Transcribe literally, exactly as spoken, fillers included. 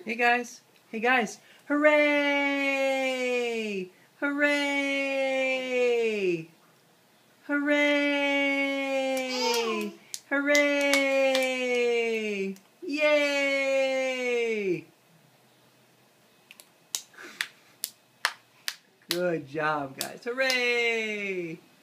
Hey guys, hey guys, hooray! Hooray! Hooray! Hooray! Yay! Good job, guys. Hooray!